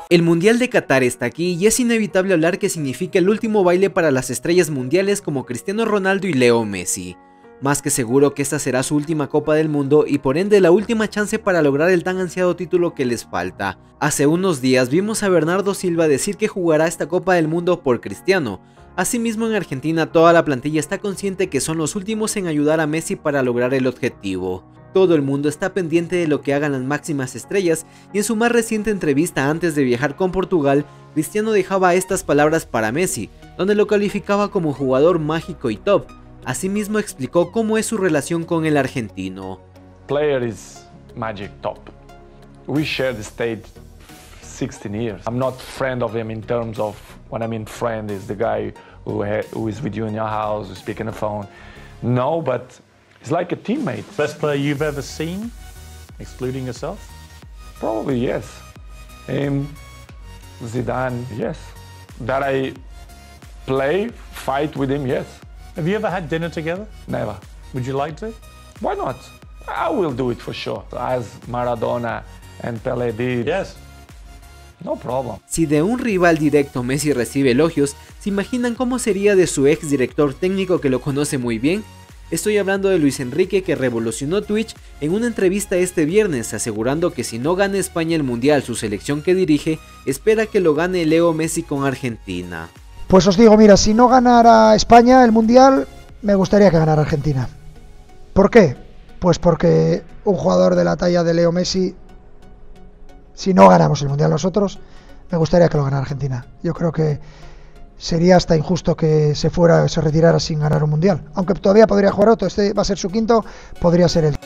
El Mundial de Qatar está aquí y es inevitable hablar que significa el último baile para las estrellas mundiales como Cristiano Ronaldo y Leo Messi. Más que seguro que esta será su última Copa del Mundo y por ende la última chance para lograr el tan ansiado título que les falta. Hace unos días vimos a Bernardo Silva decir que jugará esta Copa del Mundo por Cristiano. Asimismo, en Argentina toda la plantilla está consciente que son los últimos en ayudar a Messi para lograr el objetivo. Todo el mundo está pendiente de lo que hagan las máximas estrellas y en su más reciente entrevista antes de viajar con Portugal, Cristiano dejaba estas palabras para Messi, donde lo calificaba como jugador mágico y top. Asimismo explicó cómo es su relación con el argentino. Player is magic top. We share the stage 16 years. I'm not friend of him in terms of when I mean friend is the guy who is with you in your house, who speak on the phone. No, but he's like a teammate. Best player you've ever seen, excluding yourself? Probably yes. Him, Zidane, yes. That I play, fight with him, yes. Have you ever had dinner together? Never. Would you like to? Why not? I will do it for sure. As Maradona and Pelé did. Yes. No problem. Si de un rival directo Messi recibe elogios, ¿se imaginan cómo sería de su ex director técnico que lo conoce muy bien? Estoy hablando de Luis Enrique, que revolucionó Twitch en una entrevista este viernes, asegurando que si no gana España el Mundial, su selección que dirige, espera que lo gane Leo Messi con Argentina. Pues os digo, mira, si no ganara España el Mundial, me gustaría que ganara Argentina. ¿Por qué? Pues porque un jugador de la talla de Leo Messi, si no ganamos el Mundial nosotros, me gustaría que lo ganara Argentina. Yo creo que sería hasta injusto que se retirara sin ganar un Mundial. Aunque todavía podría jugar otro, este va a ser su quinto, podría ser el